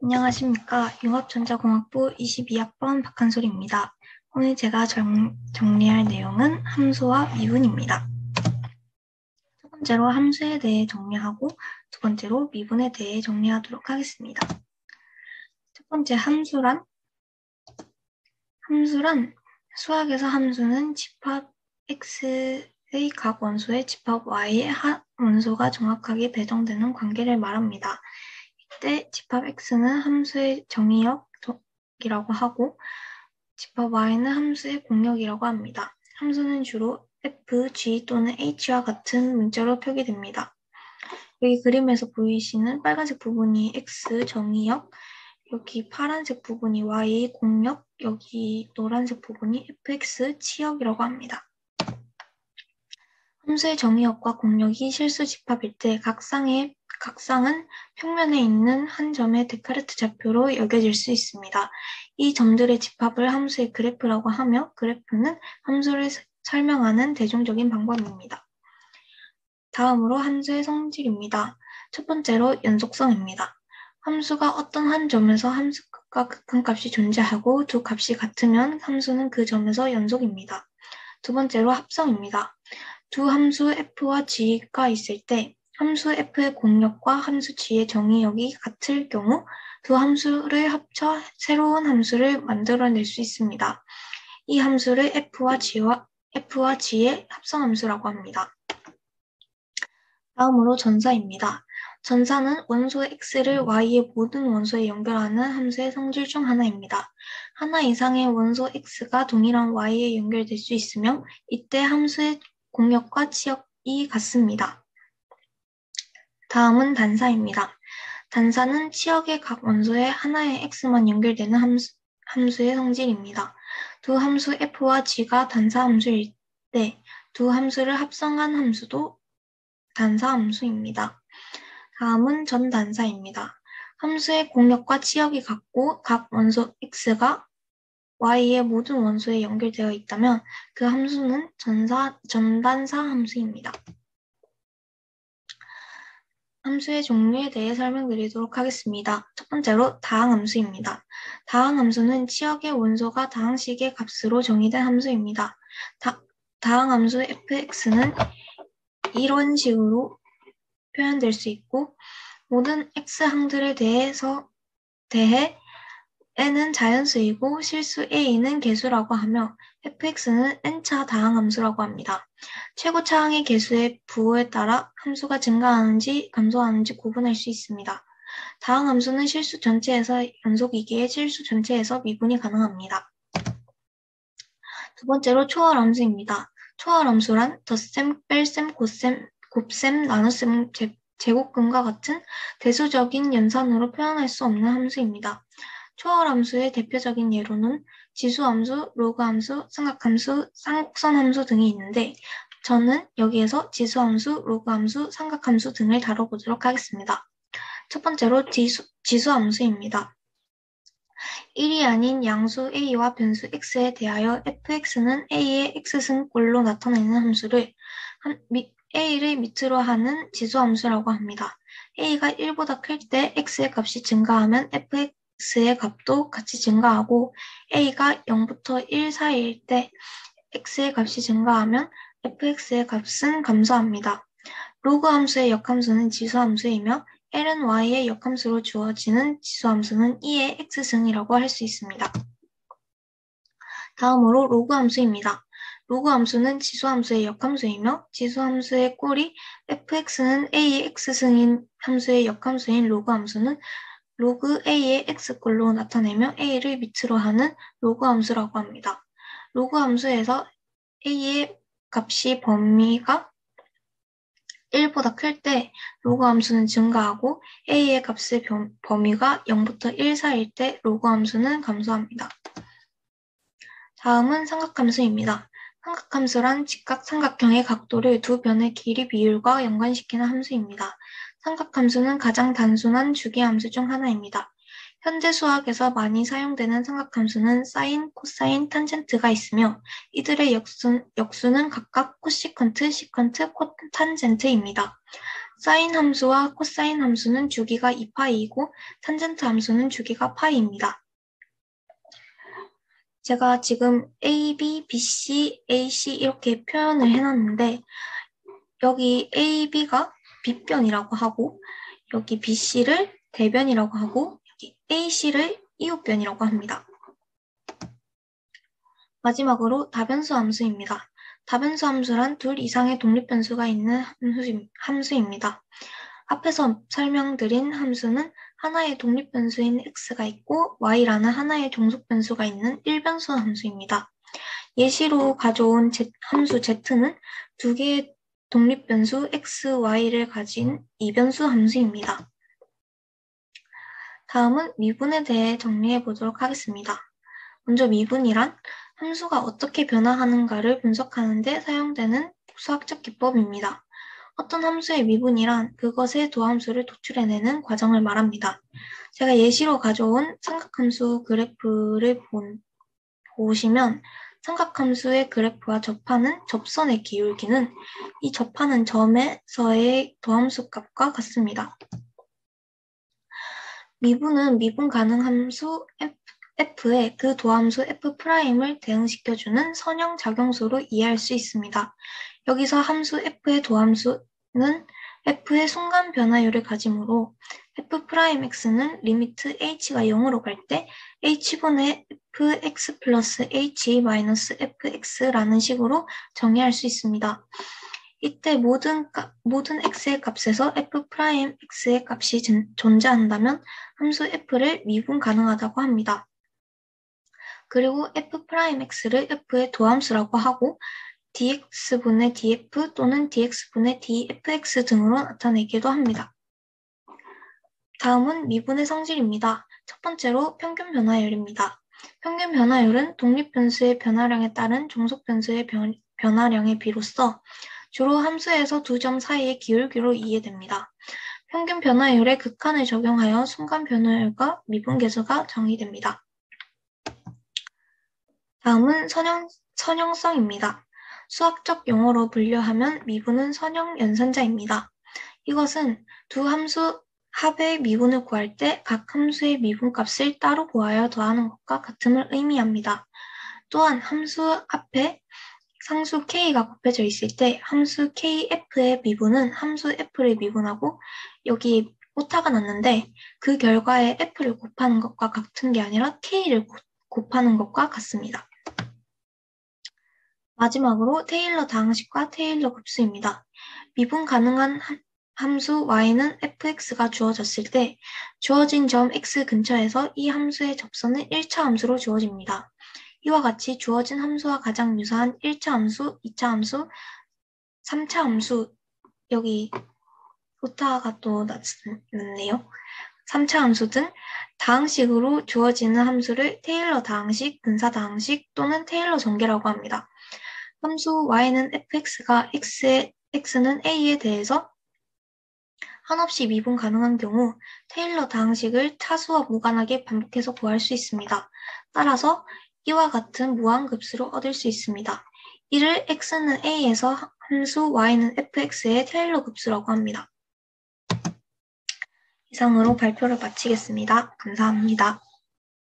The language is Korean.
안녕하십니까. 융합전자공학부 22학번 박한솔입니다. 오늘 제가 정리할 내용은 함수와 미분입니다. 첫 번째로 함수에 대해 정리하고 두 번째로 미분에 대해 정리하도록 하겠습니다. 첫 번째 함수란 수학에서 함수는 집합 x의 각 원소에 집합 y의 한 원소가 정확하게 배정되는 관계를 말합니다. 이때 집합 x는 함수의 정의역이라고 하고 집합 y는 함수의 공역이라고 합니다. 함수는 주로 f, g 또는 h와 같은 문자로 표기됩니다. 여기 그림에서 보이시는 빨간색 부분이 x 정의역, 여기 파란색 부분이 y 공역, 여기 노란색 부분이 fx 치역이라고 합니다. 함수의 정의역과 공역이 실수 집합일 때 각상은 평면에 있는 한 점의 데카르트 좌표로 여겨질 수 있습니다. 이 점들의 집합을 함수의 그래프라고 하며 그래프는 함수를 설명하는 대중적인 방법입니다. 다음으로 함수의 성질입니다. 첫 번째로 연속성입니다. 함수가 어떤 한 점에서 함수값과 극한값이 존재하고 두 값이 같으면 함수는 그 점에서 연속입니다. 두 번째로 합성입니다. 두 함수 f와 g가 있을 때 함수 f의 공역과 함수 g의 정의역이 같을 경우 두 함수를 합쳐 새로운 함수를 만들어낼 수 있습니다. 이 함수를 f와 g의 합성함수라고 합니다. 다음으로 전사입니다. 전사는 원소 x를 y의 모든 원소에 연결하는 함수의 성질 중 하나입니다. 하나 이상의 원소 x가 동일한 y에 연결될 수 있으며 이때 함수의 공역과 치역이 같습니다. 다음은 단사입니다. 단사는 치역의 각 원소에 하나의 x만 연결되는 함수의 성질입니다. 두 함수 f와 g가 단사 함수일 때 두 함수를 합성한 함수도 단사 함수입니다. 다음은 전단사입니다. 함수의 공역과 치역이 같고 각 원소 x가 y의 모든 원소에 연결되어 있다면 그 함수는 전단사 함수입니다. 함수의 종류에 대해 설명드리도록 하겠습니다. 첫 번째로 다항함수입니다. 다항함수는 치역의 원소가 다항식의 값으로 정의된 함수입니다. 다항함수 fx는 이런 식으로 표현될 수 있고 모든 x항들에 대해 n은 자연수이고 실수 a는 개수라고 하며 fx는 n차 다항함수라고 합니다. 최고 차항의 개수의 부호에 따라 함수가 증가하는지 감소하는지 구분할 수 있습니다. 다항함수는 실수 전체에서 연속이기에 실수 전체에서 미분이 가능합니다. 두 번째로 초월함수입니다. 초월함수란 덧셈, 뺄셈, 곱셈, 나눗셈, 제곱근과 같은 대수적인 연산으로 표현할 수 없는 함수입니다. 초월함수의 대표적인 예로는 지수함수, 로그함수, 삼각함수, 쌍곡선함수 등이 있는데 저는 여기에서 지수함수, 로그함수, 삼각함수 등을 다뤄보도록 하겠습니다. 첫 번째로 지수함수입니다. 1이 아닌 양수 a와 변수 x에 대하여 fx는 a의 x승꼴로 나타내는 함수를 a를 밑으로 하는 지수함수라고 합니다. a가 1보다 클 때 x의 값이 증가하면 fx의 값도 같이 증가하고 a가 0부터 1 사이일 때 x의 값이 증가하면 fx의 값은 감소합니다. 로그 함수의 역함수는 지수함수이며 l은 y의 역함수로 주어지는 지수함수는 2의 x승이라고 할 수 있습니다. 다음으로 로그함수입니다. 로그함수는 지수함수의 역함수이며 지수함수의 꼴이 fx는 a의 x승인 함수의 역함수인 로그함수는 로그 a의 x꼴로 나타내며 a를 밑으로 하는 로그함수라고 합니다. 로그함수에서 a의 값이 범위가 1보다 클 때 로그함수는 증가하고 a의 값의 범위가 0부터 1 사이일 때 로그함수는 감소합니다. 다음은 삼각함수입니다. 삼각함수란 직각 삼각형의 각도를 두 변의 길이 비율과 연관시키는 함수입니다. 삼각함수는 가장 단순한 주기함수 중 하나입니다. 현대 수학에서 많이 사용되는 삼각함수는 사인, 코사인, 탄젠트가 있으며 이들의 역수는 각각 코시컨트, 시컨트, 코탄젠트입니다. 사인 함수와 코사인 함수는 주기가 2파이이고 탄젠트 함수는 주기가 파이입니다. 제가 지금 A, B, B, C, A, C 이렇게 표현을 해놨는데 여기 A, B가 빗변이라고 하고 여기 B, C를 대변이라고 하고 여기 A, C를 이웃변이라고 합니다. 마지막으로 다변수 함수입니다. 다변수 함수란 둘 이상의 독립변수가 있는 함수입니다. 앞에서 설명드린 함수는 하나의 독립변수인 x가 있고 y라는 하나의 종속변수가 있는 일변수 함수입니다. 예시로 가져온 함수 z는 두 개의 독립변수 x, y를 가진 이변수 함수입니다. 다음은 미분에 대해 정리해 보도록 하겠습니다. 먼저 미분이란 함수가 어떻게 변화하는가를 분석하는 데 사용되는 수학적 기법입니다. 어떤 함수의 미분이란 그것의 도함수를 도출해내는 과정을 말합니다. 제가 예시로 가져온 삼각함수 그래프를 보시면 삼각함수의 그래프와 접하는 접선의 기울기는 이 접하는 점에서의 도함수 값과 같습니다. 미분은 미분 가능 함수 f에 그 도함수 f'을 대응시켜주는 선형 작용소로 이해할 수 있습니다. 여기서 함수 f의 도함수는 f의 순간 변화율을 가지므로 f'x는 리미트 h가 0으로 갈 때 h분의 fx 플러스 h 마이너스 fx라는 식으로 정의할 수 있습니다. 이때 모든 x의 값에서 f'x의 값이 존재한다면 함수 f를 미분 가능하다고 합니다. 그리고 f'x를 f의 도함수라고 하고 dx분의 df 또는 dx분의 dfx 등으로 나타내기도 합니다. 다음은 미분의 성질입니다. 첫 번째로 평균 변화율입니다. 평균 변화율은 독립변수의 변화량에 따른 종속변수의 변화량의 비로서 주로 함수에서 두 점 사이의 기울기로 이해됩니다. 평균 변화율에 극한을 적용하여 순간 변화율과 미분 계수가 정의됩니다. 다음은 선형성입니다. 수학적 용어로 분류하면 미분은 선형 연산자입니다. 이것은 두 함수 합의 미분을 구할 때 각 함수의 미분값을 따로 구하여 더하는 것과 같음을 의미합니다. 또한 함수 앞에 상수 k가 곱해져 있을 때 함수 kf의 미분은 함수 f를 미분하고 여기 오타가 났는데 그 결과에 f를 곱하는 것과 같은 게 아니라 k를 곱하는 것과 같습니다. 마지막으로 테일러 다항식과 테일러 급수입니다. 미분 가능한 함수 y는 fx가 주어졌을 때 주어진 점 x 근처에서 이 함수의 접선은 1차 함수로 주어집니다. 이와 같이 주어진 함수와 가장 유사한 1차 함수, 2차 함수, 3차 함수, 여기 오타가 또 났네요. 3차 함수 등 다항식으로 주어지는 함수를 테일러 다항식, 근사 다항식 또는 테일러 전개라고 합니다. 함수 y는 fx가 x는 a에 대해서 한없이 미분 가능한 경우 테일러 다항식을 차수와 무관하게 반복해서 구할 수 있습니다. 따라서 이와 같은 무한급수로 얻을 수 있습니다. 이를 x는 a에서 함수 y는 fx의 테일러 급수라고 합니다. 이상으로 발표를 마치겠습니다. 감사합니다.